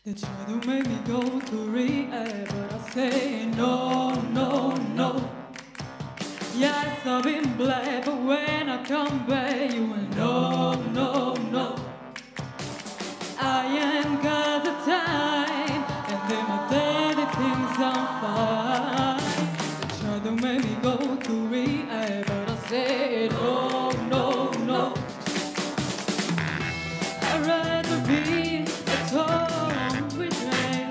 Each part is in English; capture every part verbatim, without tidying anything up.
They try to make me go to rehab, but I say no, no, no. Yes, I've been black, but when I come back, you will no, no, no. I ain't got the time, and then my daddy thinks I'm fine. They try to make me go to rehab, but I say no, no, no. I'd rather be at home with me.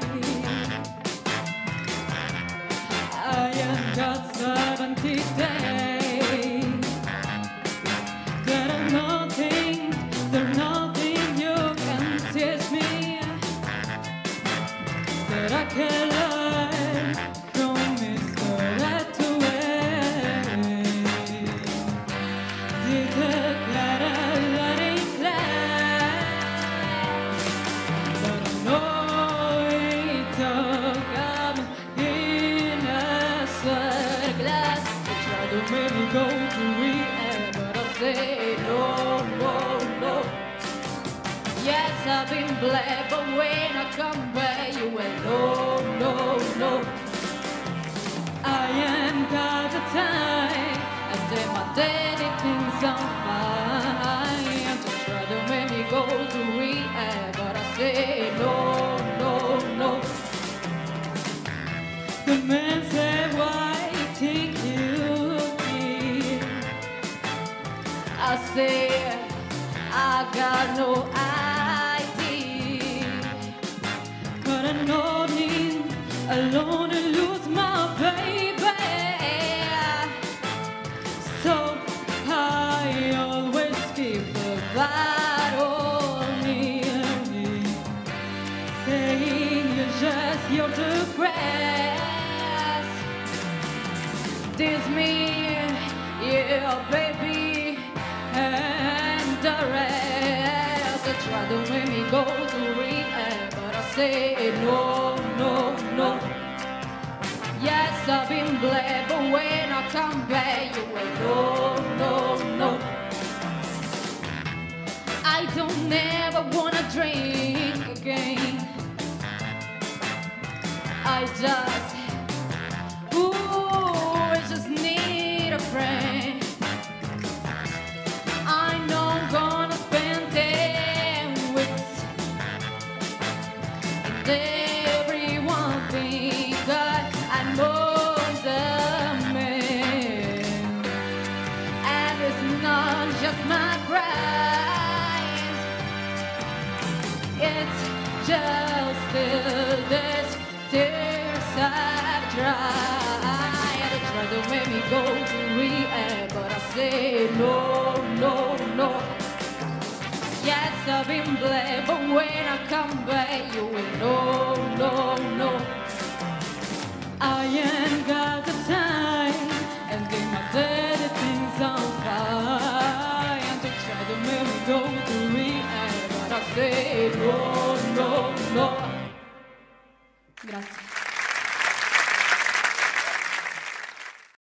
I ain't got seventy days. There's nothing, there's nothing you can teach me that I can learn from Mister Hathaway. Did the clatter learning class, but I know it took up in a glass. They try to make me go to rehab, but I say no, no, no. Yes, I've been black, but when I come back, you went no, no, no. I ain't got the time, and then my daddy thinks I'm fine. To try to make me go to rehab, but I say no, no, no. The man said, why you think you did? I say, I got no idea, but I know me alone and lose my baby. So I always keep the battle near me, saying you're just you're the grass. This me, yeah, baby, and the rest. They try to make me go to rehab, but I say no, no, no. Yes, I've been black, but when I come back, you will no, no, no. I don't never wanna drink again. I just, ooh, I just need a friend. I know I'm gonna spend ten weeks, and everyone thinks that I'm the man, and it's not just my cries, it's just the this tears I've tried. They try to make me go to rehab, but I say no, no, no. Yes, I've been black, but when I come back, you will no, no, no. I ain't got the time, and then my daddy thinks I'm fine. They try to make me go to rehab, but I say no.